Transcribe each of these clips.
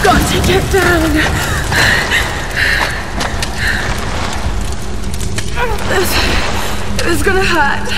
got to get down. It's gonna hurt.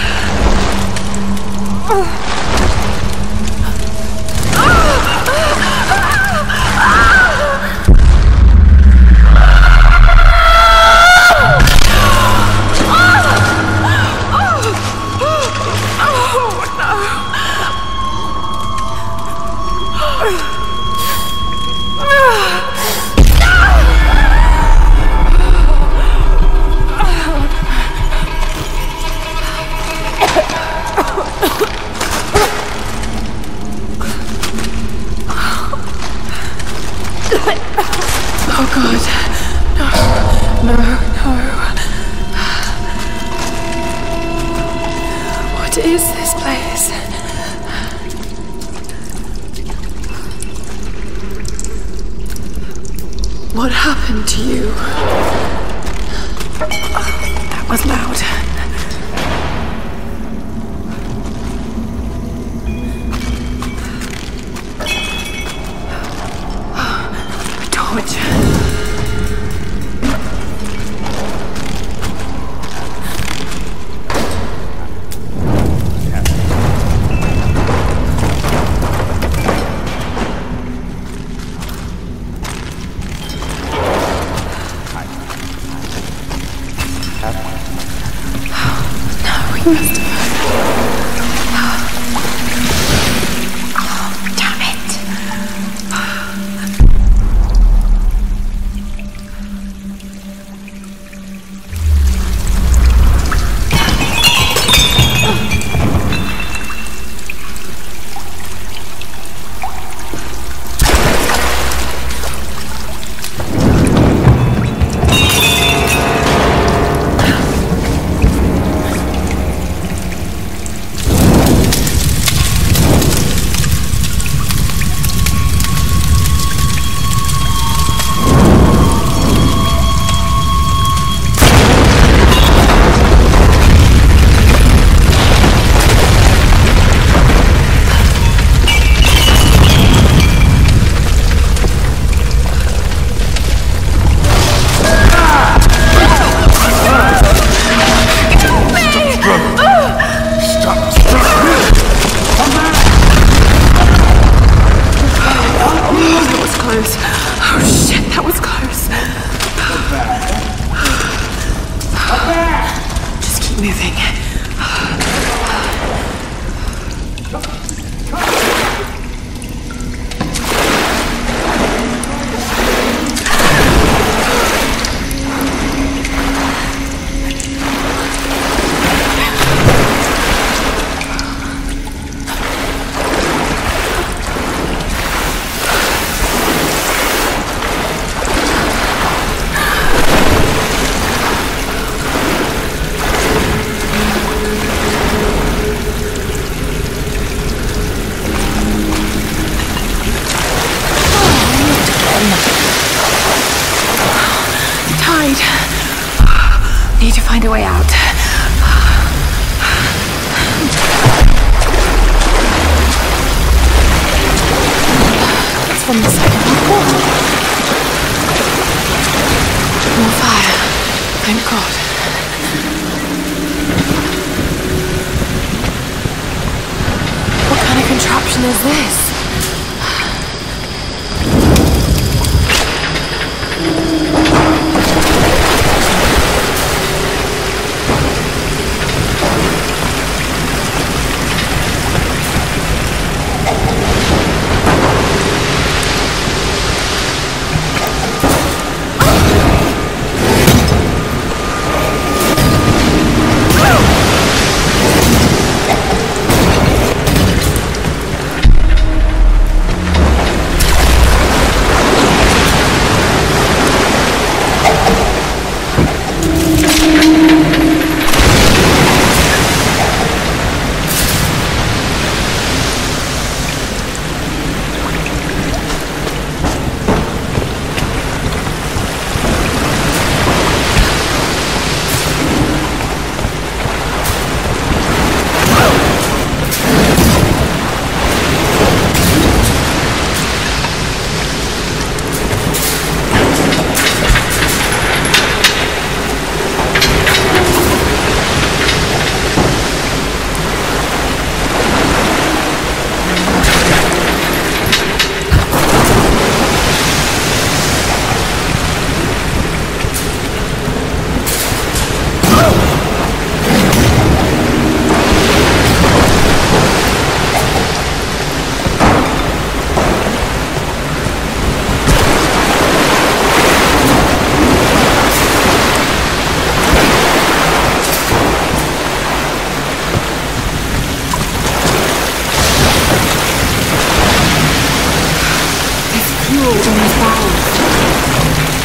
Oh God, no. What is this place? What happened to you? That was loud. Need to find a way out. It's from the side of the wall. More fire. Thank God. What kind of contraption is this? jewels in these bowels.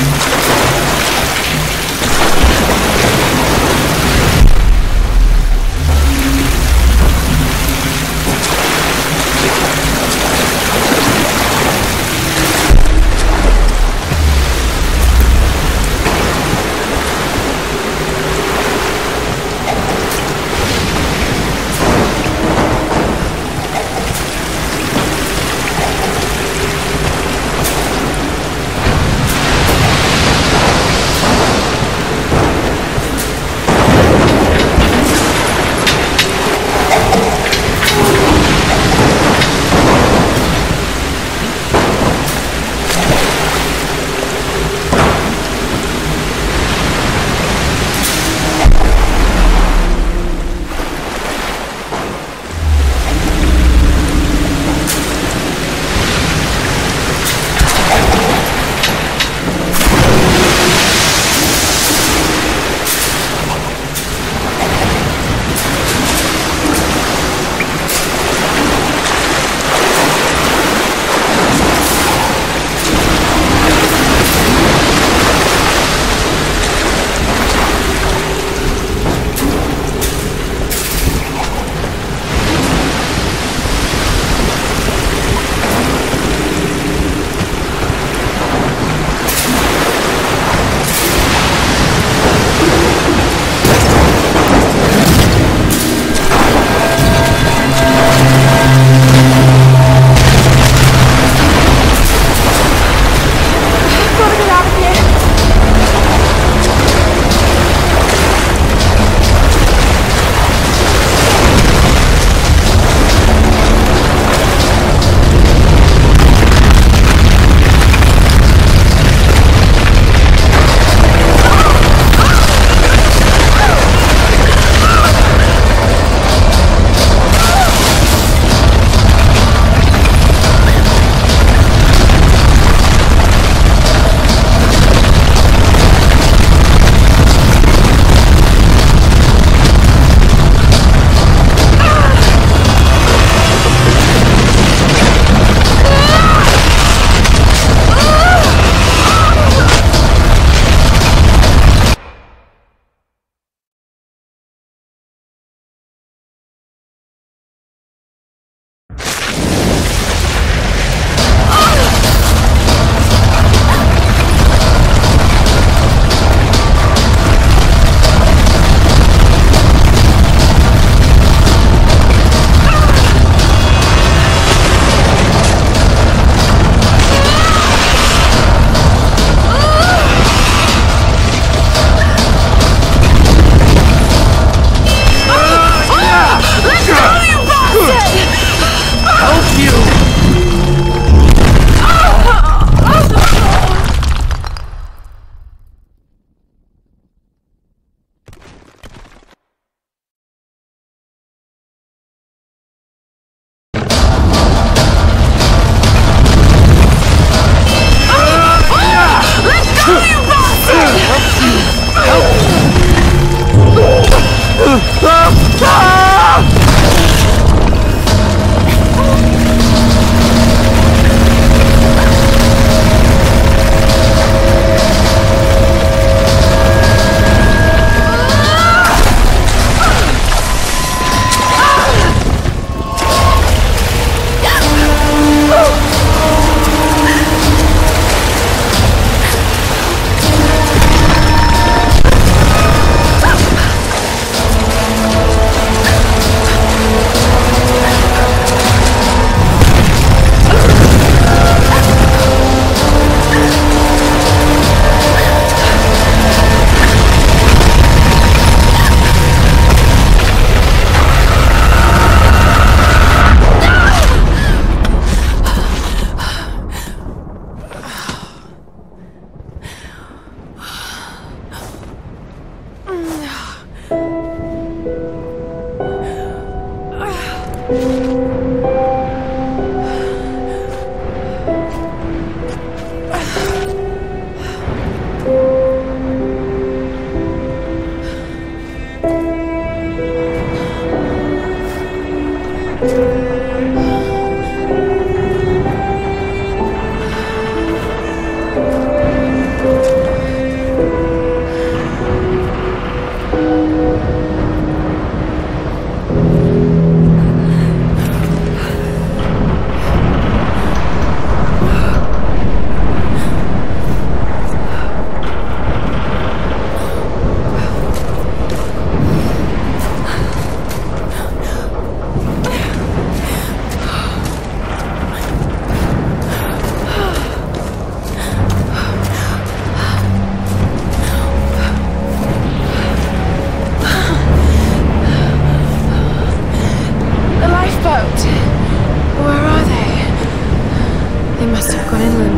inland.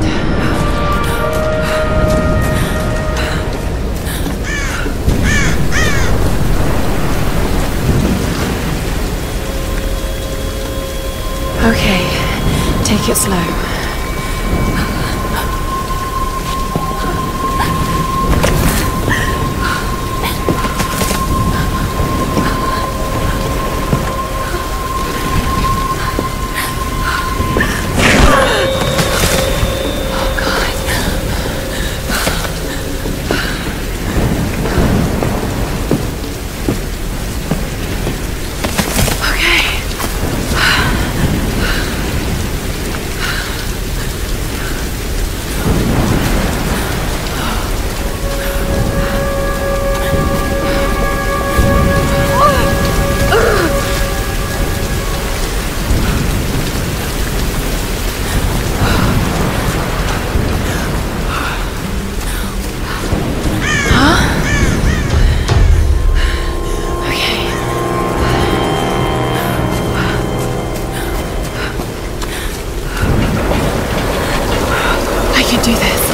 Okay, take it slow. Do this.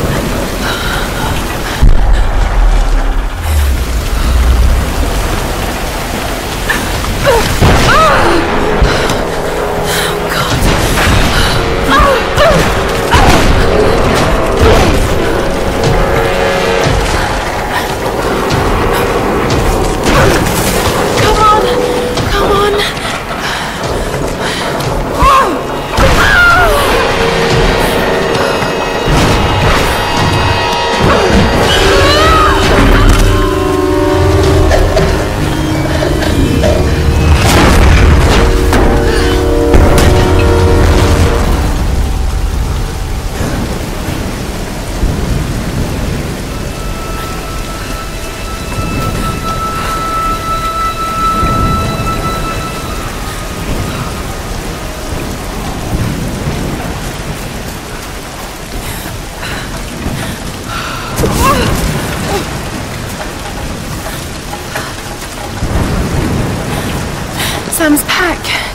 Sam's pack.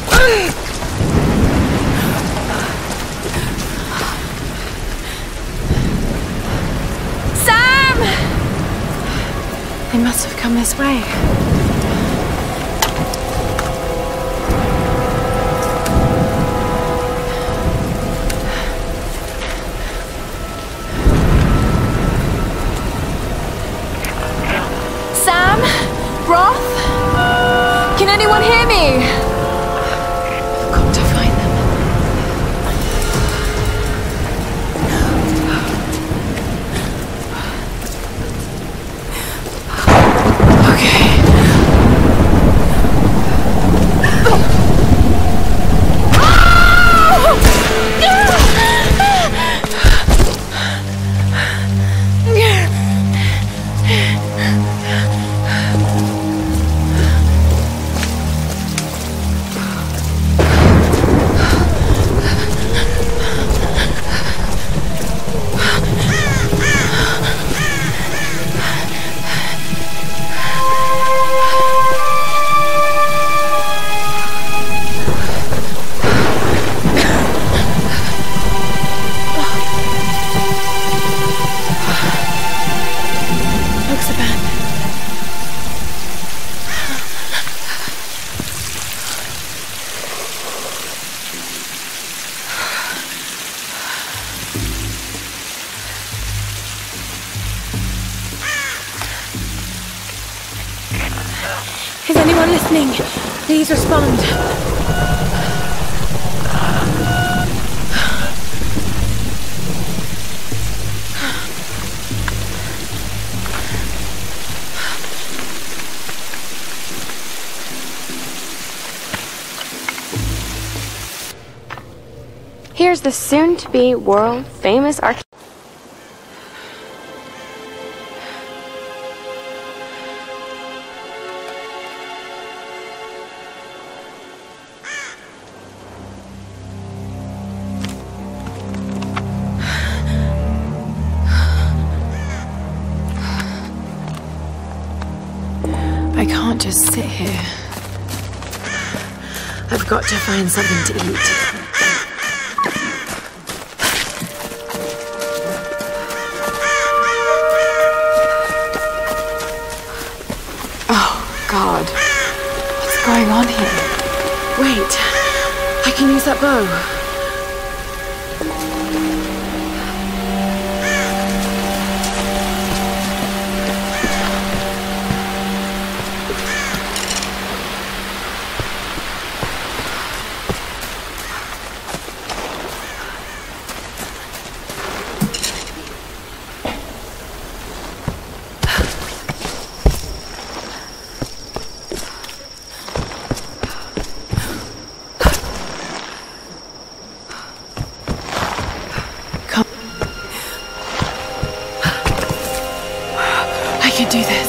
Sam! They must have come this way. Sam? Roth? Can anyone hear me? I've got to find them. Okay. Is anyone listening? Please respond. Here's the soon-to-be world-famous architect. I can't just sit here. I've got to find something to eat. bow. I can do this.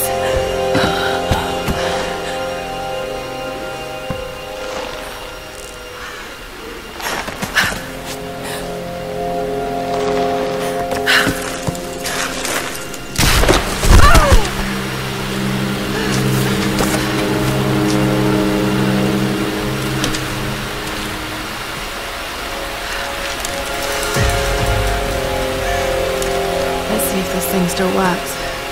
Let's see if this thing still works.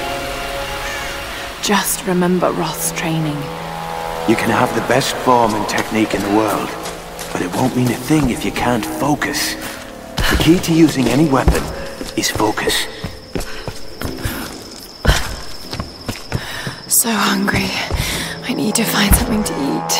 Just remember Roth's training. You can have the best form and technique in the world, but it won't mean a thing if you can't focus. The key to using any weapon is focus. So hungry. I need to find something to eat.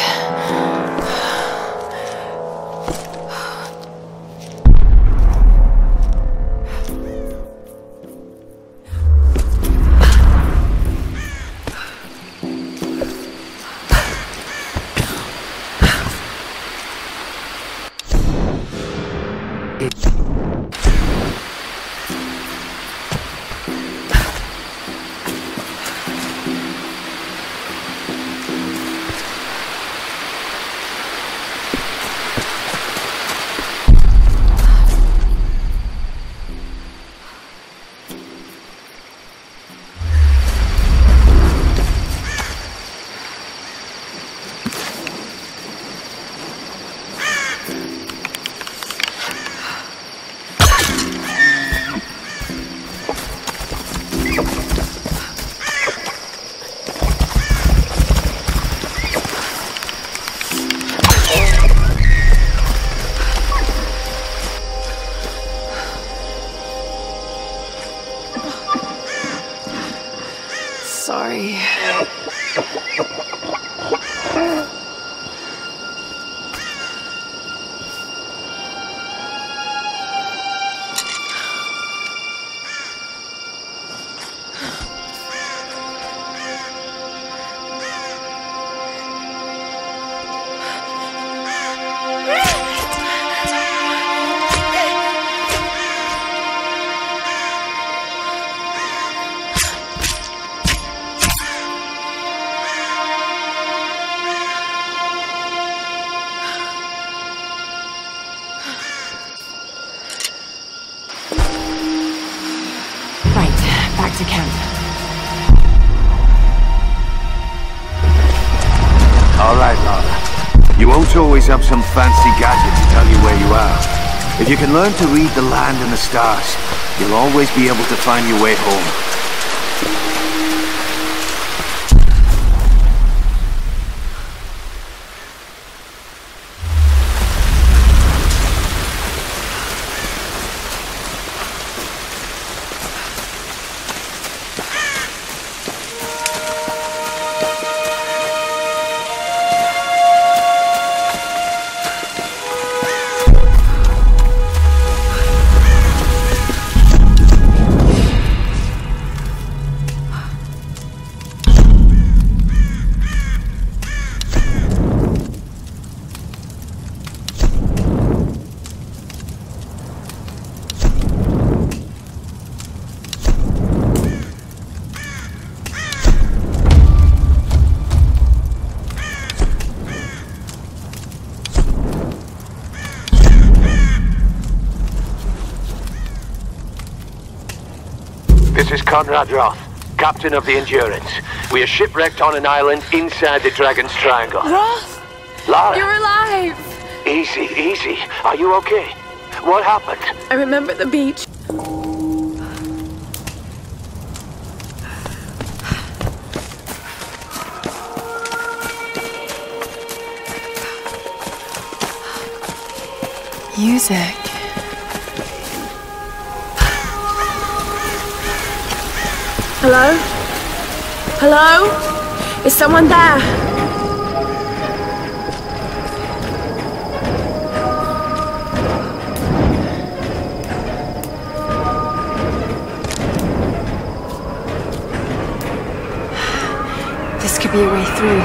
Sorry. Back to camp. All right, Lara. You won't always have some fancy gadget to tell you where you are. If you can learn to read the land and the stars, you'll always be able to find your way home. This is Conrad Roth, captain of the Endurance. We are shipwrecked on an island inside the Dragon's Triangle. Roth! Lara! You're alive! Easy, easy. Are you okay? What happened? I remember the beach. music. Hello? Hello? Is someone there? This could be a way through.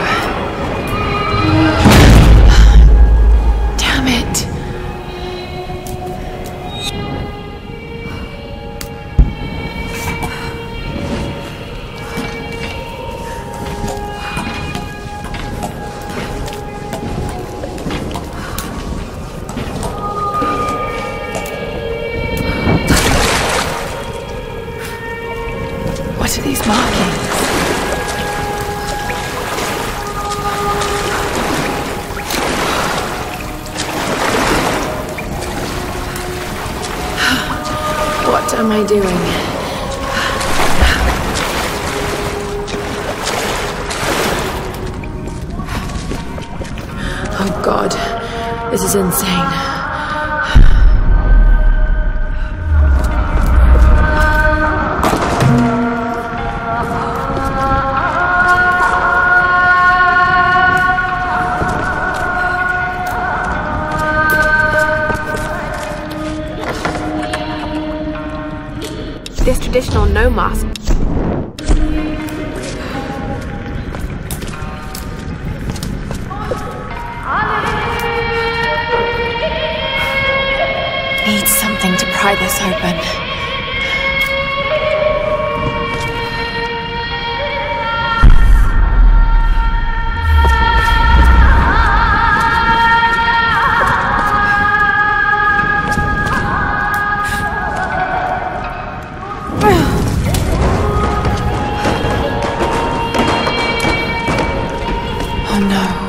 Damn it. What are these markings? What am I doing? Oh God, this is insane. This traditional no mask. Need something to pry this open. Oh no.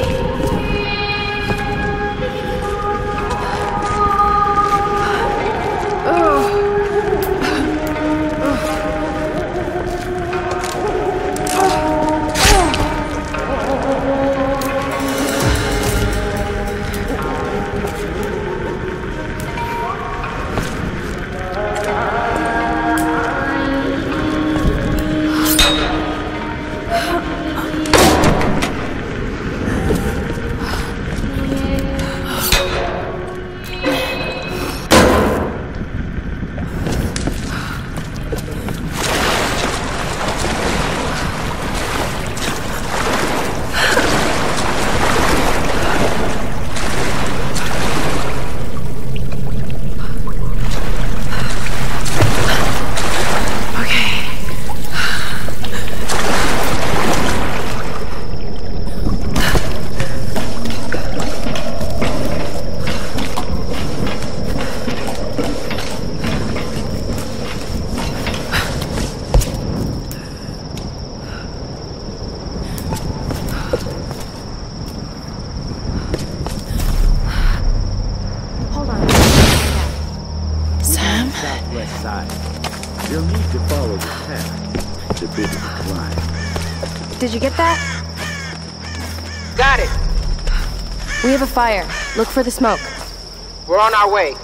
Southwest side. You'll need to follow the path. It's a bit of a climb. Did you get that? Got it. We have a fire. Look for the smoke. We're on our way.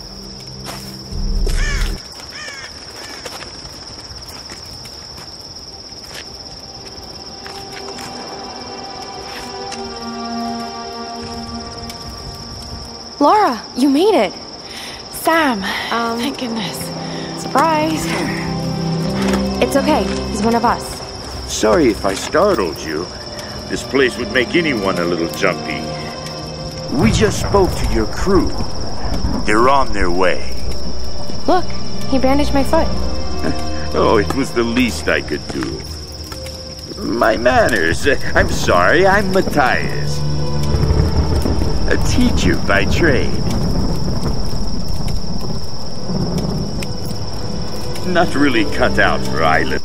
Laura, you made it. Sam, thank goodness. Surprise. It's okay. He's one of us. Sorry if I startled you. This place would make anyone a little jumpy. We just spoke to your crew. They're on their way. Look, he bandaged my foot. Oh, it was the least I could do. My manners. I'm sorry, I'm Matthias. A teacher by trade. Not really cut out for island.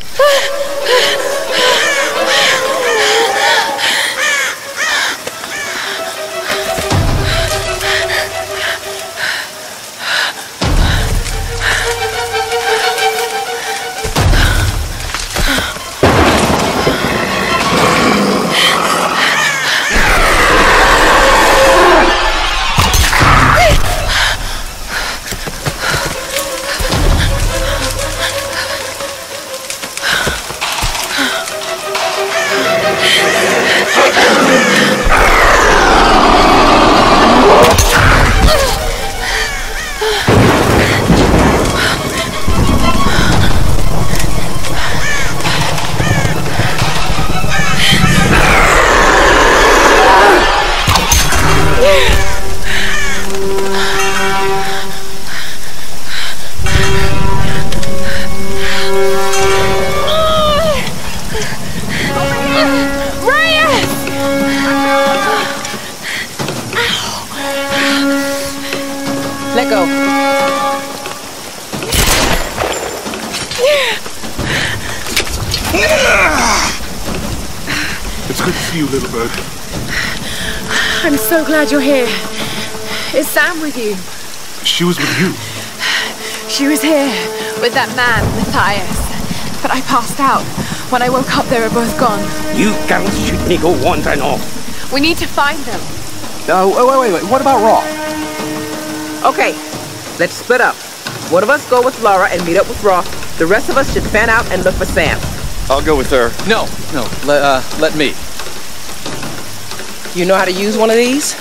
It's good to see you, little bird. I'm so glad you're here. Is Sam with you? She was with you. She was here with that man, Matthias. But I passed out. When I woke up, they were both gone. You girls should me go wandering off. We need to find them. Oh, wait. What about Roth? Okay, let's split up. One of us go with Laura and meet up with Roth. The rest of us should fan out and look for Sam. I'll go with her. No. Let me. You know how to use one of these?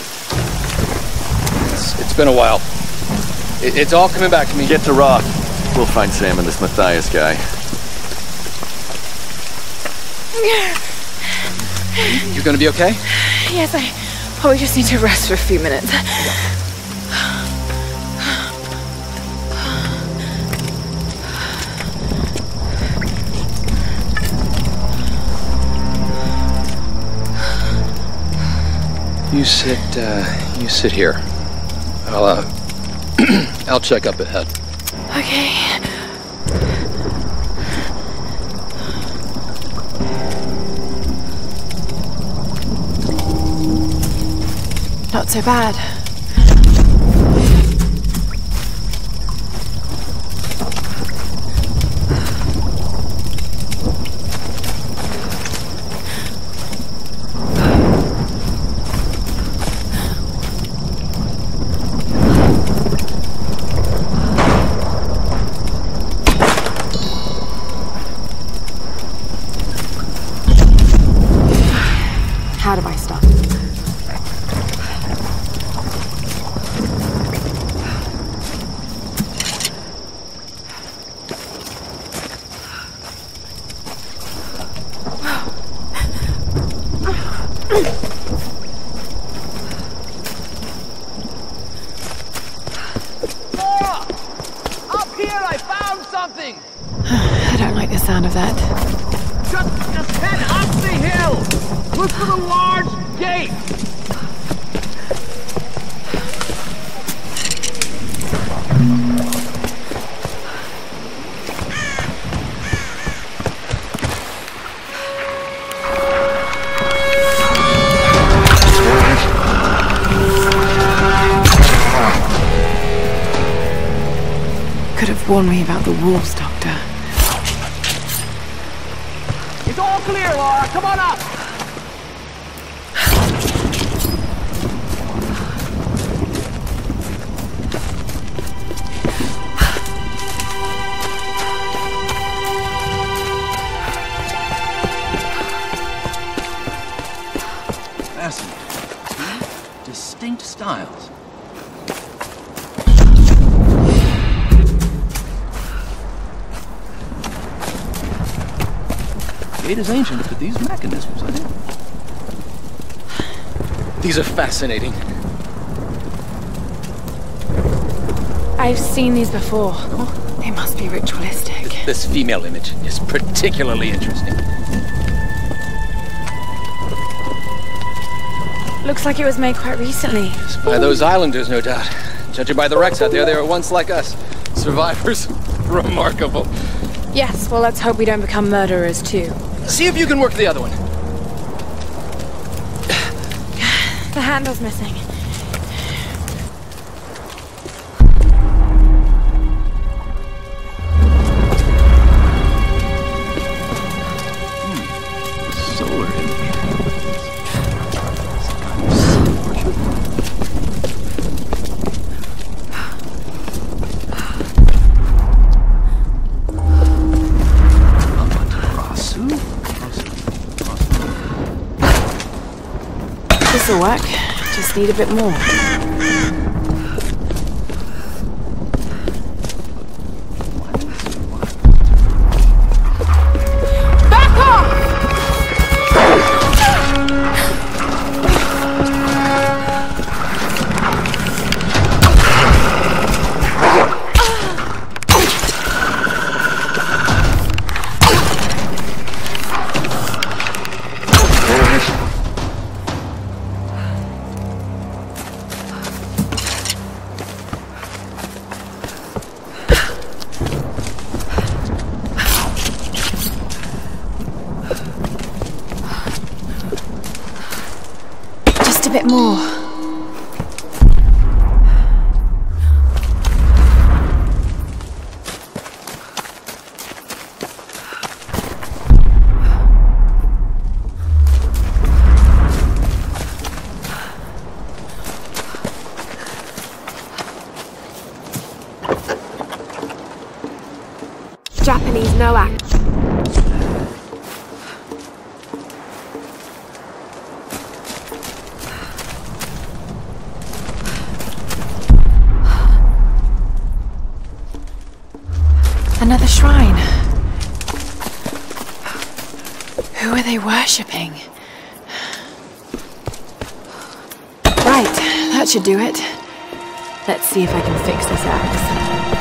It's been a while. It's all coming back to me. Get to Roth. We'll find Sam and this Matthias guy. You gonna be okay? Yes, I probably just need to rest for a few minutes. You sit here. I'll check up ahead. Okay. Not so bad. How do I stop? Up here, I found something! I don't like the sound of that. Just head up the hill! Look for the large gate! Could have warned me about the wolves, Doctor. It's all clear, Laura! Come on up! Fascinating. Two distinct styles. The gate is ancient, but these mechanisms, I think. These are fascinating. I've seen these before. They must be ritualistic. This female image is particularly interesting. Looks like it was made quite recently. By those islanders, no doubt. Judging by the wrecks out there, they were once like us. Survivors. Remarkable. Yes, well, let's hope we don't become murderers, too. See if you can work the other one. The handle's missing. Solar image. This'll work. Just need a bit more. Back off! Please, no act. Another shrine. Who are they worshipping? Right, that should do it. Let's see if I can fix this axe.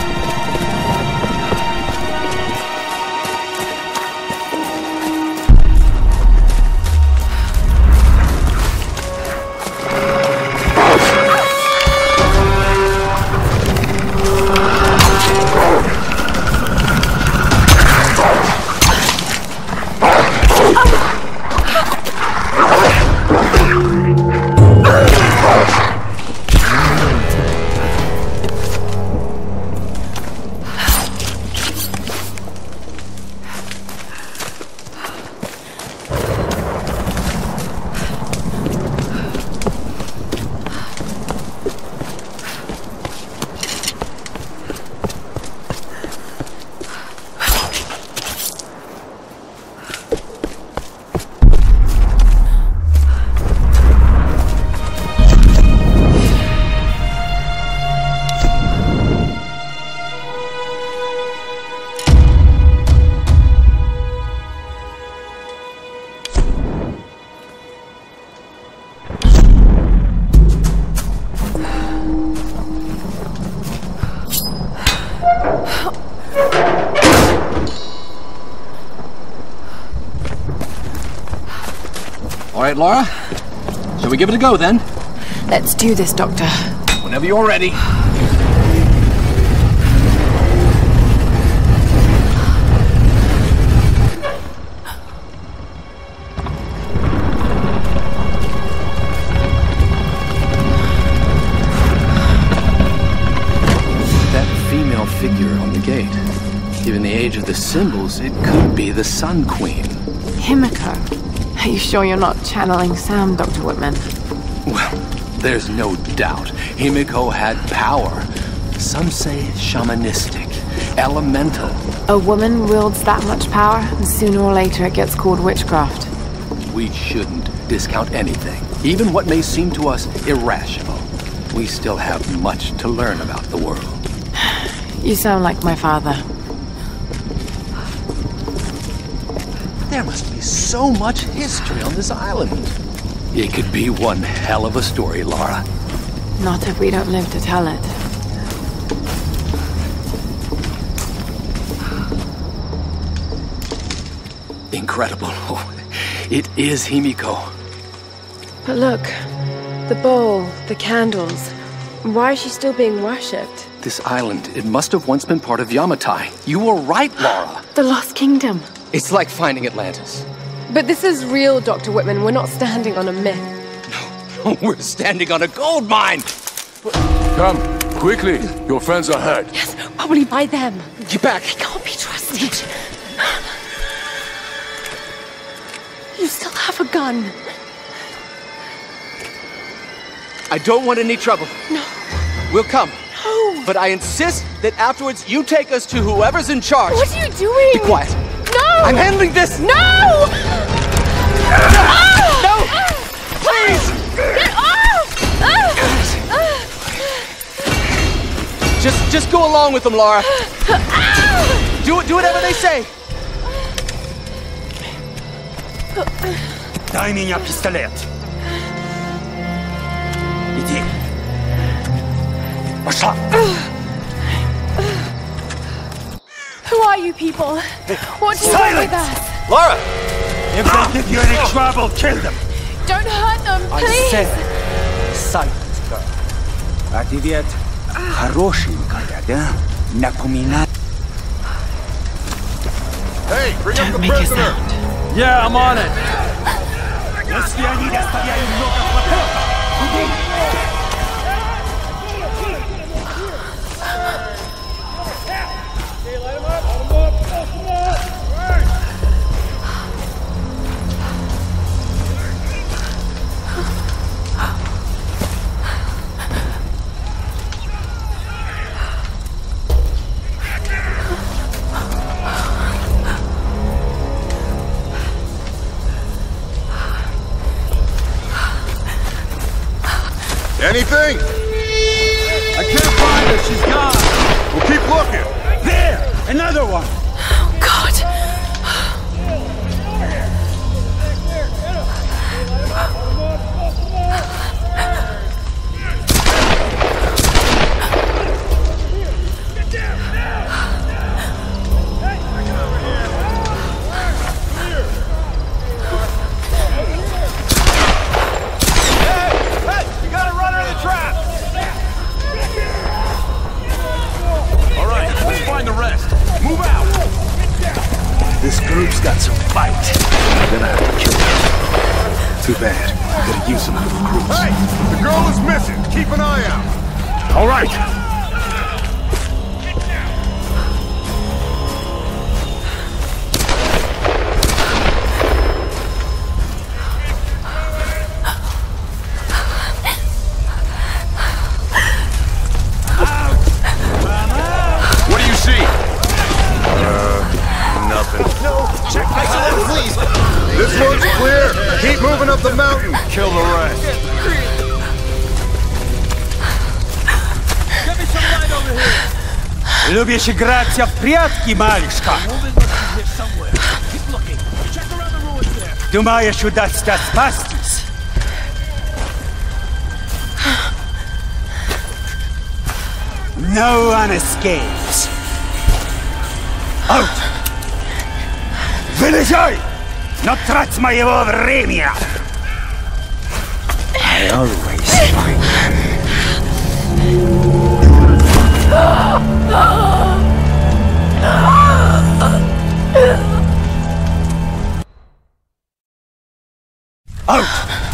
All right, Lara. Shall we give it a go, then? Let's do this, Doctor. Whenever you're ready. That female figure on the gate. Given the age of the symbols, it could be the Sun Queen. Himiko. Are you sure you're not channeling Sam, Dr. Whitman? Well, there's no doubt. Himiko had power. Some say shamanistic, elemental. A woman wields that much power, and sooner or later it gets called witchcraft. We shouldn't discount anything, even what may seem to us irrational. We still have much to learn about the world. You sound like my father. There must be so much history on this island. It could be one hell of a story, Lara. Not if we don't live to tell it. Incredible. It is Himiko. But look, the bowl, the candles. Why is she still being worshipped? This island, it must have once been part of Yamatai. You were right, Lara. The Lost Kingdom. It's like finding Atlantis. But this is real, Dr. Whitman. We're not standing on a myth. No, we're standing on a gold mine! Come, quickly. Your friends are hurt. Yes, probably by them. Get back! They can't be trusted. You still have a gun. I don't want any trouble. No. We'll come. No. But I insist that afterwards you take us to whoever's in charge. What are you doing? Be quiet. No! I'm handling this! No! No! Please! Get off! Just go along with them, Lara. Do whatever they say. Дай меня пистолет. Иди. Пошла. Who are you people? What do you want with us? Lara! If they give you any trouble, kill them. Don't hurt them, I please. said, silence her. А ты ведь хорошенькая, да? Напоминай. Hey, bring up Don't the make a prisoner! sound. Yeah, I'm on it. Если они доставляют много хлопот, Anything? I can't find her. She's gone. We'll keep looking. There! Another one! Oh, God. This group's got some fight. We're gonna have to kill them. Too bad. We gotta use some of the recruits. Hey! The girl is missing. Keep an eye out. All right. What do you see? Nothing. No! Check my side, please! This one's clear. Keep moving up the mountain. Kill the rest. Get me some light over here! Lubisz grać w прятки, малышка? Думаешь, удастся спастись? No one escapes. Out! Вылезай! Но трать моего времени! I always find them. Out!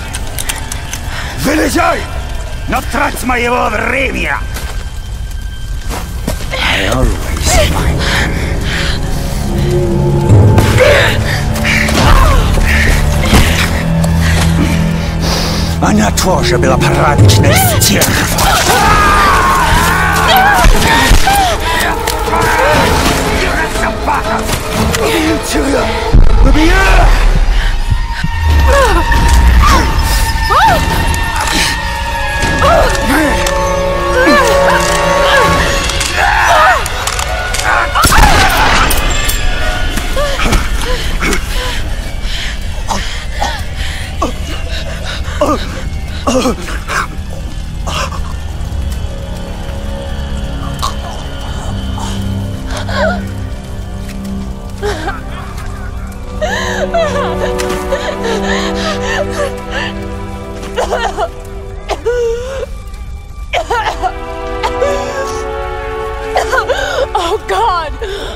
Вылезай! Но трать моего времени! I always find them. Она тоже была порядочной стервой. Собака! Убью! Убью! Oh, God!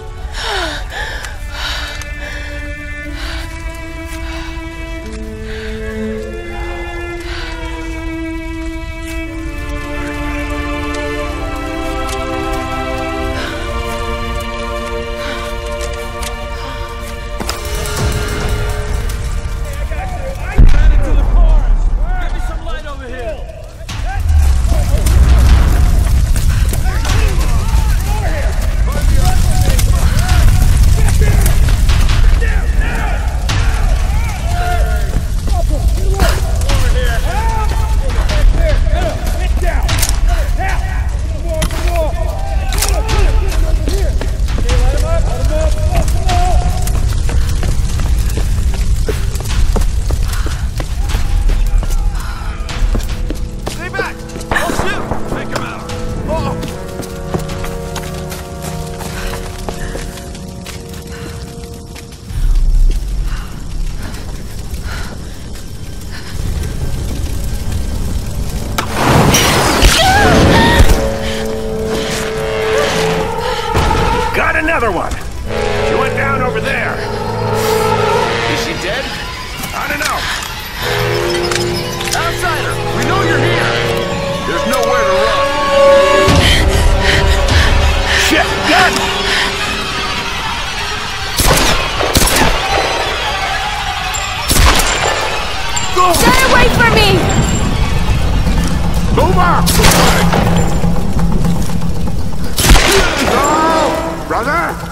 Another one! She went down over there. Is she dead? I don't know. Outsider, we know you're here. There's nowhere to run. Shit, gun! Stay away from me! Move up! No! Brother!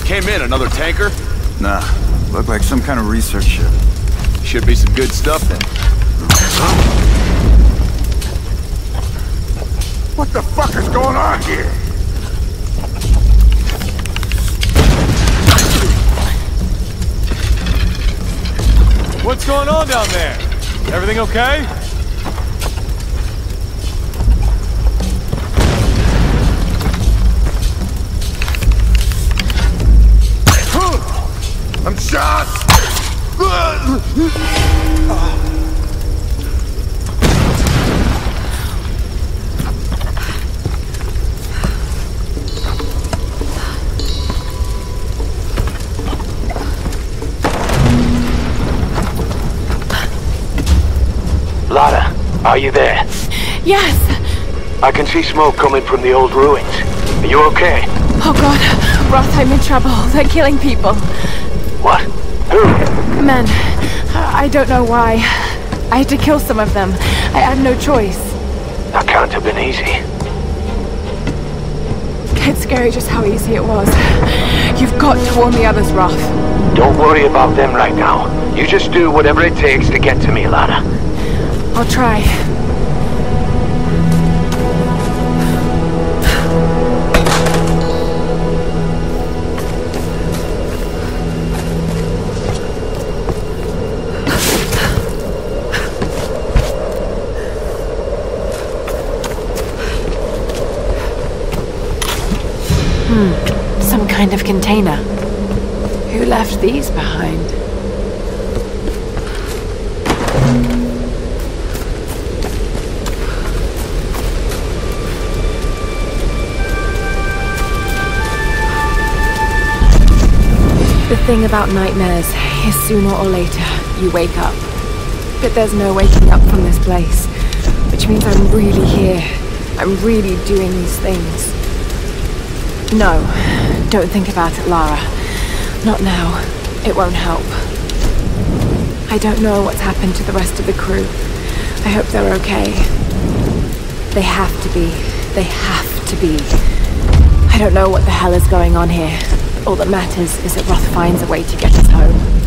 came in? Another tanker? Nah, looked like some kind of research ship. Should be some good stuff then. What the fuck is going on here? What's going on down there? Everything okay? I'm shot! Lara, are you there? Yes! I can see smoke coming from the old ruins. Are you okay? Oh god, Roth, I'm in trouble. They're killing people. What? Who? Men. I don't know why. I had to kill some of them. I had no choice. That can't have been easy. It's scary just how easy it was. You've got to warn the others, Roth. Don't worry about them right now. You just do whatever it takes to get to me, Lara. I'll try. Some kind of container. Who left these behind? The thing about nightmares is sooner or later you wake up. But there's no waking up from this place, which means I'm really here. I'm really doing these things. No, don't think about it, Lara. Not now. It won't help. I don't know what's happened to the rest of the crew. I hope they're okay. They have to be. They have to be. I don't know what the hell is going on here. All that matters is that Roth finds a way to get us home.